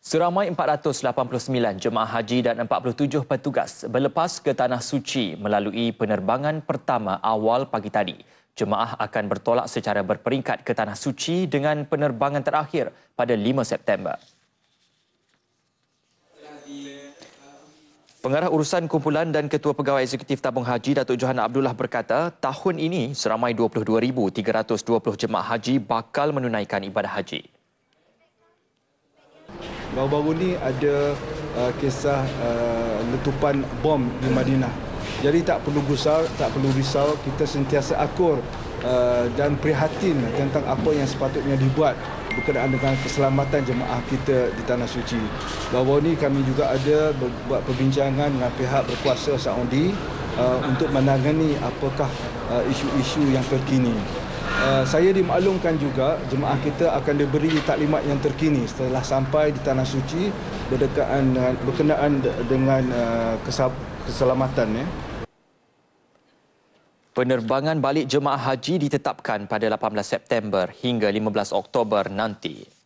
Seramai 489 jemaah haji dan 47 petugas berlepas ke Tanah Suci melalui penerbangan pertama awal pagi tadi. Jemaah akan bertolak secara berperingkat ke Tanah Suci dengan penerbangan terakhir pada 5 September. Pengarah Urusan Kumpulan dan Ketua Pegawai Eksekutif Tabung Haji Datuk Johan Abdullah berkata, tahun ini seramai 22,320 jemaah haji bakal menunaikan ibadah haji. Baru-baru ni ada kisah letupan bom di Madinah. Jadi tak perlu gusar, tak perlu risau, kita sentiasa akur dan prihatin tentang apa yang sepatutnya dibuat berkenaan dengan keselamatan jemaah kita di Tanah Suci. Baru-baru ni kami juga ada buat perbincangan dengan pihak berkuasa Saudi untuk menangani apakah isu-isu yang terkini. Saya dimaklumkan juga jemaah kita akan diberi taklimat yang terkini setelah sampai di Tanah Suci berkenaan dengan keselamatan. Penerbangan balik jemaah haji ditetapkan pada 18 September hingga 15 Oktober nanti.